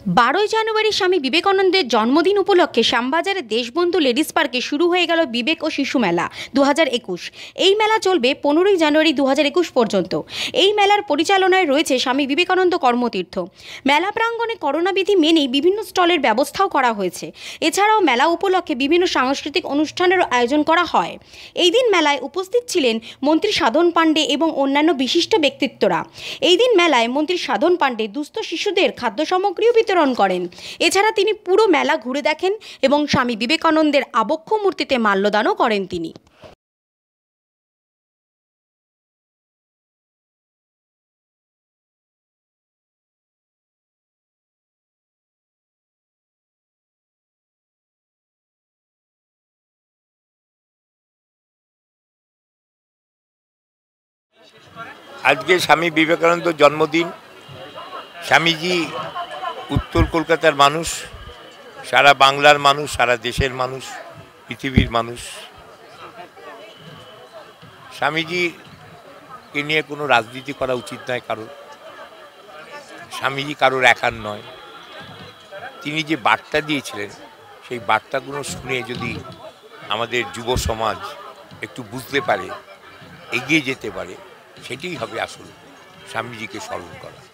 12 জানুয়ারি স্বামী বিবেকানন্দের জন্মদিন উপলক্ষে শ্যামবাজারে দেশবন্ধু লেডিস পার্কে শুরু হয়ে গেল বিবেক ও শিশু মেলা 2021। এই মেলা চলবে 15 জানুয়ারি 2021 পর্যন্ত। এই মেলার পরিচালনায় রয়েছে স্বামী বিবেকানন্দ কর্মতীর্থ। মেলা প্রাঙ্গণে করোনা বিধি মেনেই বিভিন্ন স্টলের ব্যবস্থাও করা হয়েছে। এছাড়াও মেলা উপলক্ষে বিভিন্ন সাংস্কৃতিক অনুষ্ঠানেরও আয়োজন করা হয়। এই দিন মেলায় উপস্থিত ছিলেন মন্ত্রী সাধন পাণ্ডে এবং অন্যান্য বিশিষ্ট ব্যক্তিত্বরা। এই দিন মেলায় মন্ত্রী সাধন পাণ্ডে দুস্থ শিশুদের খাদ্য সামগ্রীও বিতরণ করেন। এছাড়া তিনি পুরো মেলা ঘুরে দেখেন এবং স্বামী বিবেকানন্দের আবক্ষ মূর্তিতে মাল্যদানও করেন তিনি। আজকে স্বামী বিবেকানন্দ জন্মদিন। স্বামীজি উত্তর কলকাতার মানুষ, সারা বাংলার মানুষ, সারা দেশের মানুষ, পৃথিবীর মানুষ। স্বামীজিকে নিয়ে কোনো রাজনীতি করা উচিত নয় কারোর। স্বামীজি কারোর একার নয়। তিনি যে বার্তা দিয়েছিলেন সেই বার্তাগুলো শুনে যদি আমাদের যুব সমাজ একটু বুঝতে পারে, এগিয়ে যেতে পারে, সেটাই হবে আসল স্বামীজিকে স্মরণ করা।